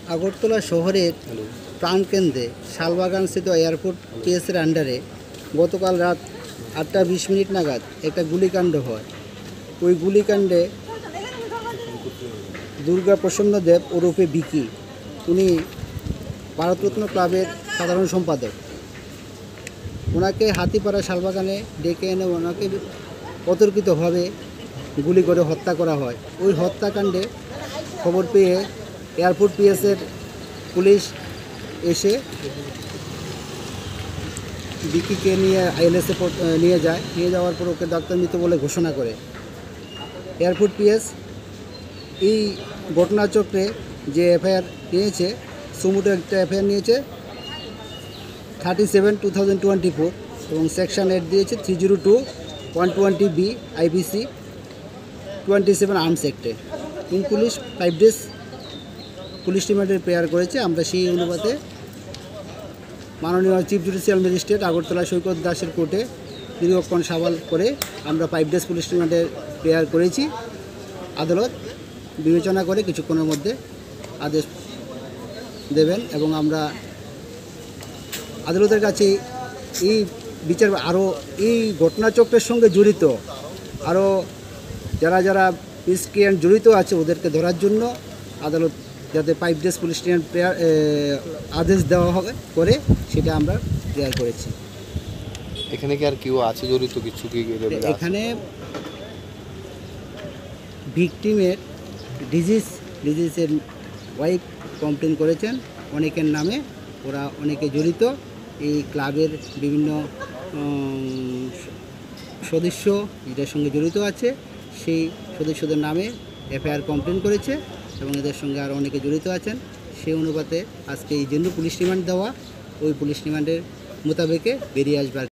আগরতলা শহরের প্রাণকেন্দ্রে শালবাগানস্থিত এয়ারপোর্ট পিএসের আন্ডারে গতকাল রাত 8:20 নাগাদ একটা গুলিকাণ্ড হয়। ওই গুলিকাণ্ডে দুর্গা প্রসন্ন দেব ওরফে বিকি, উনি ভারতরত্ন ক্লাবের সাধারণ সম্পাদক। ওনাকে হাতিপাড়া শালবাগানে ডেকে এনে ওনাকে অতর্কিতভাবে গুলি করে হত্যা করা হয়। ওই হত্যাকাণ্ডে খবর পেয়ে এয়ারপোর্ট পিএসের পুলিশ এসে বিকিকে নিয়ে আইএলএসে নিয়ে যায়। নিয়ে যাওয়ার পর ওকে ডাক্তার মৃত বলে ঘোষণা করে। এয়ারপোর্ট পিএস এই ঘটনাচক্রে যে এফআইআর নিয়েছে, সুমোটো একটা এফআইআর নিয়েছে 37/2024 এবং সেকশন 8 দিয়েছে 302/120B IPC 27 আর্মস অ্যাক্টে। এবং পুলিশ 5 days পুলিশ রিমান্ডের প্রেয়ার করেছে। আমরা সেই অনুপাতে মাননীয় chief judicial magistrate Agartala Saikat দাসের কোর্টে দীর্ঘক্ষণ সওয়াল করে আমরা 5 days পুলিশ রিমান্ডের প্রেয়ার করেছি। আদালত বিবেচনা করে কিছুক্ষণের মধ্যে আদেশ দেবেন এবং আমরা আদালতের কাছে এই বিচার আরও এই ঘটনাচক্রের সঙ্গে জড়িত আরও যারা যারা মিসক্রিয়েন্ট জড়িত আছে ওদেরকে ধরার জন্য আদালত যাতে 5 days পুলিশ রিমান্ড প্রেয়ার আদেশ দেওয়া হবে করে সেটা আমরা প্রেয়ার করেছি। এখানে কি আর কেউ আছে জড়িত কিছু কি? এখানে ভিকটিমের ডিজিজের ওয়াইফ কমপ্লেন করেছেন অনেকের নামে। ওরা অনেকে জড়িত, এই ক্লাবের বিভিন্ন সদস্য এটার সঙ্গে জড়িত আছে। সেই সদস্যদের নামে এফআইআর কমপ্লেন করেছে এবং এদের সঙ্গে আরও অনেকে জড়িত আছেন। সেই অনুপাতে আজকে এই জন্য পুলিশ রিমান্ড দেওয়া, ওই পুলিশ রিমান্ডের মোতাবেকে বেরিয়ে আসবার